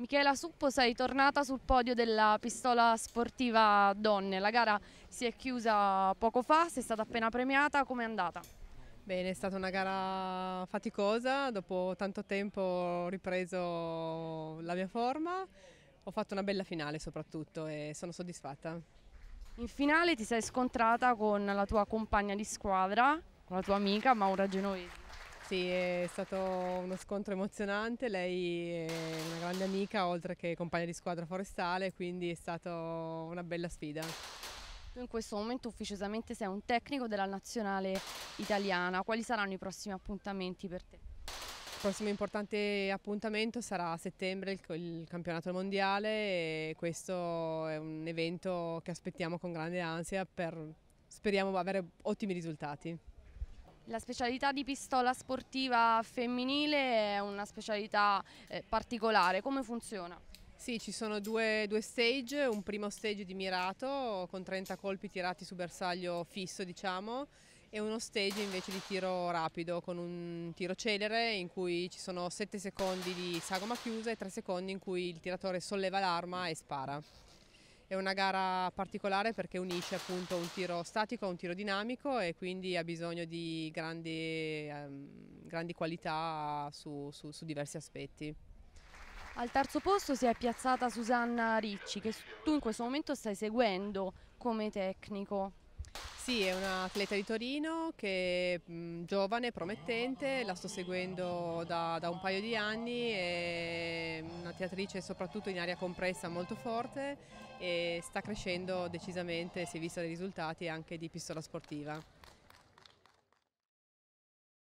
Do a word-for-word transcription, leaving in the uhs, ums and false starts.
Michela Suppo, sei tornata sul podio della pistola sportiva donne. La gara si è chiusa poco fa, sei stata appena premiata, com'è andata? Bene, è stata una gara faticosa, dopo tanto tempo ho ripreso la mia forma, ho fatto una bella finale soprattutto e sono soddisfatta. In finale ti sei scontrata con la tua compagna di squadra, con la tua amica Maura Genovesi. Sì, è stato uno scontro emozionante, lei è una grande amica oltre che compagna di squadra forestale, quindi è stata una bella sfida. Tu in questo momento ufficiosamente sei un tecnico della nazionale italiana. Quali saranno i prossimi appuntamenti per te? Il prossimo importante appuntamento sarà a settembre, il, il campionato mondiale, e questo è un evento che aspettiamo con grande ansia per, speriamo, avere ottimi risultati. La specialità di pistola sportiva femminile è una specialità eh, particolare. Come funziona? Sì, ci sono due, due stage, un primo stage di mirato con trenta colpi tirati su bersaglio fisso, diciamo, e uno stage invece di tiro rapido con un tiro celere in cui ci sono sette secondi di sagoma chiusa e tre secondi in cui il tiratore solleva l'arma e spara. È una gara particolare perché unisce appunto un tiro statico a un tiro dinamico e quindi ha bisogno di grandi, ehm, grandi qualità su, su, su diversi aspetti. Al terzo posto si è piazzata Susanna Ricci, che tu in questo momento stai seguendo come tecnico. Sì, è un'atleta di Torino che è mh, giovane, promettente, la sto seguendo da, da un paio di anni, è una teatrice soprattutto in aria compressa molto forte e sta crescendo decisamente, si è vista dei risultati anche di pistola sportiva.